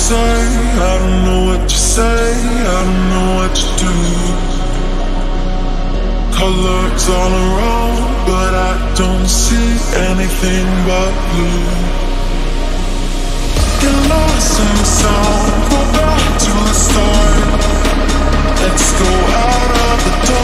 say, I don't know what you say, I don't know what you do. Colors all around, but I don't see anything but blue. Get lost in the sound, go back to the start. Let's go out of the door.